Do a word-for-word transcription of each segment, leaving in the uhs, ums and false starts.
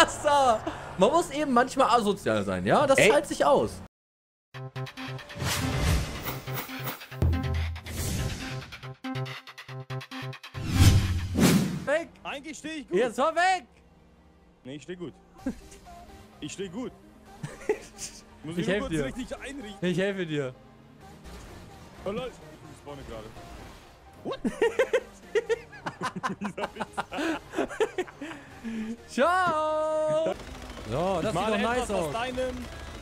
Wasser. Man muss eben manchmal asozial sein, ja? Das zahlt sich aus. Weg! Eigentlich stehe ich gut. Jetzt war weg! Nee, ich stehe gut. Ich stehe gut. Muss Ich ich nur helfe kurz dir. richtig einrichten. Ich helfe dir. Oh Leute, ich spawne gerade. What? Ciao! So, das sieht doch nice etwas aus. aus deinem...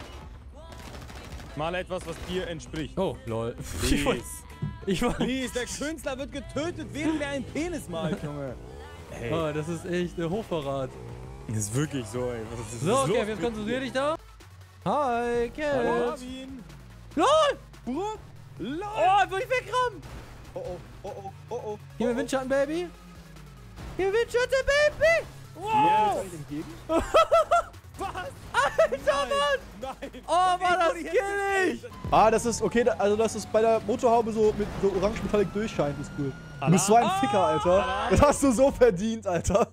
Male etwas, was dir entspricht. Oh, lol. Ich Please. wollte... Ich wollte... Please, der Künstler wird getötet, während er einen Penis malt, Junge. Ey. Oh, das ist echt der Hochverrat. Das ist wirklich so, ey. Was ist So, los okay, mit jetzt konzentrier dir? dich da. Hi, Hallo, Cat. Marvin. LOL! Brooke. LOL. Oh, ich will ich wegrammen. Oh, oh, oh, oh, oh, oh. Gib mir Windschatten, Baby. Gib mir Windschatten, Baby. Ja, Wow. entgegen. Was? Alter, Mann. Nein. Oh, war das killig. Ah, das ist okay, da- also dass es bei der Motorhaube so mit so orange Metallic durchscheint, ist cool. Du bist so ein Ficker, Alter. Das hast du so verdient, Alter.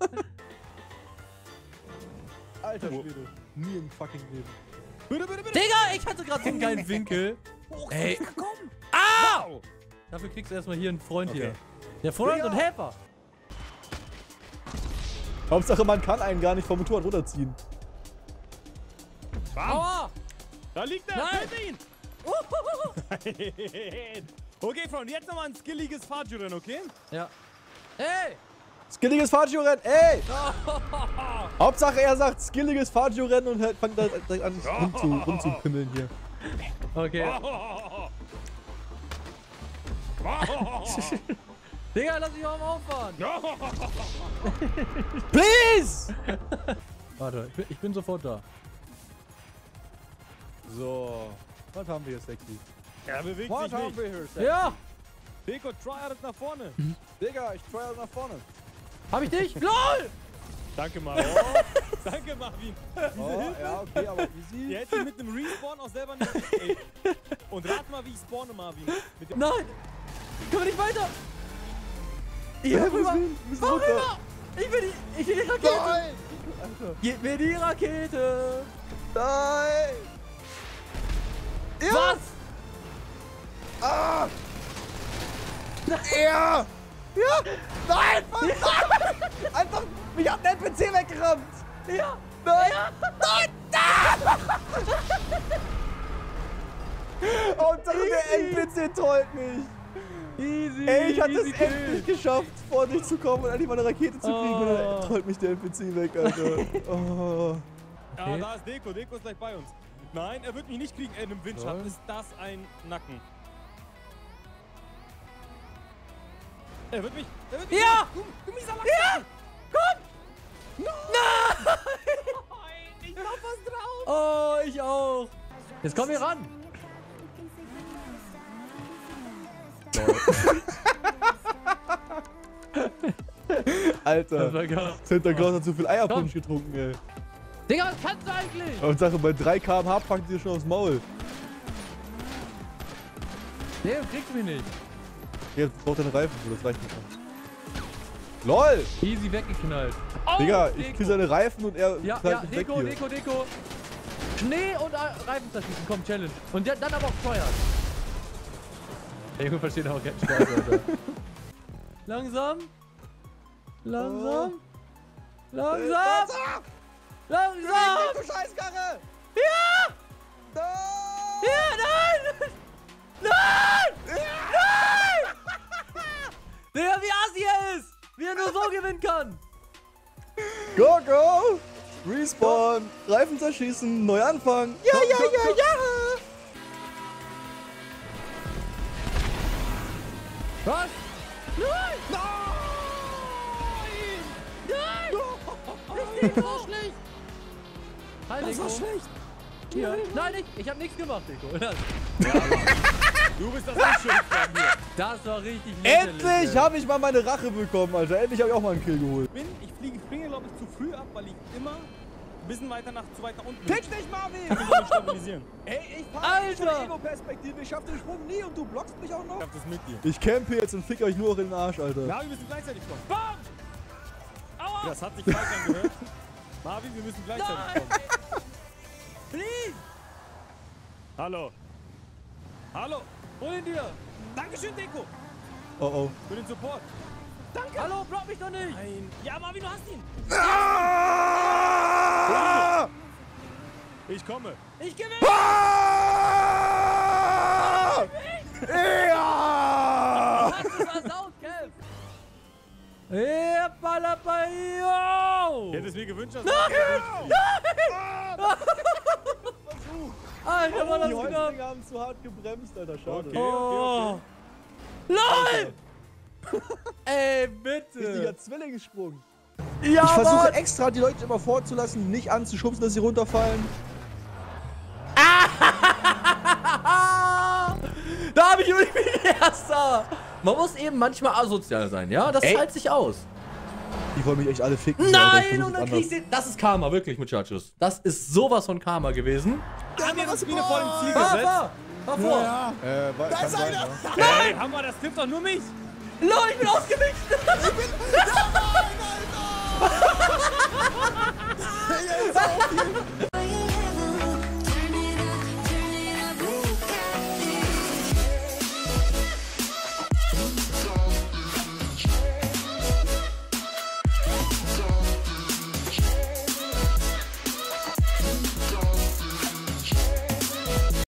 Alter Schwede. Nie im fucking Leben. Bitte, bitte, bitte. Digga, ich hatte gerade so einen geilen Winkel. Ey. Komm. Ah! Au. Dafür kriegst du erstmal hier einen Freund Okay. hier. Der Freund Digga. und Helfer. Hauptsache, man kann einen gar nicht vom Motorrad runterziehen. Bam. Aua! Da liegt er. Nein. Töte ihn. Okay, Freunde, jetzt nochmal ein skilliges Fahrtjuren, okay? Ja. Hey! Skilliges Fahrtio-Rennen, ey! Hauptsache, er sagt skilliges Fahrtio-Rennen und fängt da direkt an rumzu, rumzukümmeln hier. Okay. Digga, lass mich auch mal auffahren. Please! Warte, ich bin, ich bin sofort da. So, was haben wir hier, Sexy? Er bewegt Was sich haben nicht. wir hier, Sexy? Ja! Deko, tryhard nach vorne. Digga, ich try nach vorne. Hab ich dich? LOL! Danke, Marvin. Oh, danke, Marvin. Oh, ja, okay, aber easy. Der hätte sich mit einem Respawn auch selber nicht... Ey. Und rat mal, wie ich spawne, Marvin. Mit dem Nein! Komm nicht weiter! Ich Ja, will wir rüber! sind- wir sind Fahr runter. rüber! Ich will die, ich will die Rakete! Nein! Alter. Gib mir die Rakete! Nein! Ja! Was? Ah! Ja! Ja! Nein! Verdammt! Einfach, mich hat der N P C weggerammt! Ja! Nein! Nein! Nein! Hauptsache der N P C trollt mich! Easy! Ey, ich hatte es easy kill. endlich geschafft, vor dich zu kommen und endlich mal eine Rakete zu kriegen. Oh. Und dann trollt mich der N P C weg, Alter. Oh. Ja, Okay. da ist Deko. Deko ist gleich bei uns. Nein, er wird mich nicht kriegen. Ey, in einem Windschatten ist das ein Nacken. Er wird mich... Er wird mich... Ja! Du, du mieser Lachs! Ja! Komm! Nein! Ich hab was drauf! Oh, ich auch! Jetzt komm hier ran! Alter, war geil. Santa Claus hat zu viel Eierpunsch getrunken, ey. Digga, was kannst du eigentlich? Hauptsache bei drei Kilometer pro Stunde packt ihr schon aufs Maul. Nee, du kriegst mich nicht. Jetzt braucht er einen Reifen, so, das reicht nicht. LOL! Easy weggeknallt. Oh, Digga, ich Deko. krieg seine Reifen und er Ja, knallt ja, mich weg Deko, hier. Deko, Deko. Schnee und äh, Reifen zerschießen, komm, Challenge. Und der, dann aber auch steuern. Der Junge versteht auch keinen Spaß, Alter. Langsam. Langsam. Langsam. Langsam! Langsam. Du Scheißkarre! Ja! Nein! Ja, nein! Nein! Nein! Digga, wie assi er ist! Wie er nur so gewinnen kann! Go, go! Respawn! Reifen zerschießen, neu anfangen! Ja, ja, ja, ja! Was? Nein! Nein! Nein! Das ist so schlecht! Halt, Das war Deko. schlecht! Hier. Nein, ich, ich hab nichts gemacht, Deko. Das, Du bist das nicht schön von mir. das war richtig lächerlich, Endlich ey. habe ich mal meine Rache bekommen, Alter. Endlich habe ich auch mal einen Kill geholt. Bin, ich fliege, springe, glaube ich, zu früh ab, weil ich immer ein bisschen weiter nach, zu weit nach unten Pitch dich, Marvin! Ich will mich stabilisieren. Ey, ich fahr Alter! von Ego-Perspektive. Ich schaff den Sprung nie und du blockst mich auch noch? Ich hab das mit dir. Ich campe jetzt und fick euch nur in den Arsch, Alter. Ja, wir müssen gleichzeitig kommen. Bam! Aua! Das hat sich falsch angehört. Marvin, wir müssen gleichzeitig Nein! kommen. Please! Hallo. Hallo. Hol ihn dir! Dankeschön, Deko. Oh oh. Für den Support. Danke! Hallo, block mich doch nicht! Nein. Ja, Marvin, du hast ihn. Ah! Ich komme. Ich gewinne! Ah! Ja! Hast du versaut, Kev! Yo! Ich hätte es mir gewünscht, dass Nein! Alter, war das Die knapp! Häuptlinge haben zu hart gebremst, Alter. Schade. Okay. Oh! LOL! Ey, bitte! Richtiger Zwillingssprung. Ja, Ich versuche Mann! extra, die Leute immer vorzulassen, nicht anzuschubsen, dass sie runterfallen. Da hab ich irgendwie Erster! Man muss eben manchmal asozial sein, ja? Das Ey. zahlt sich aus. Die wollen mich echt alle ficken. Alter. Ich Nein! versuch Und dann es kriegst du... Das ist Karma, wirklich, Muchachos. Das ist sowas von Karma gewesen. Haben wir uns wieder vor dem Ziel Fahr, gesetzt? fahr! Fahr vor! anders. Äh, da ist einer! Hey, Hammer, das trifft doch nur mich. LOL, ich bin ausgewichen! Jetzt auf jeden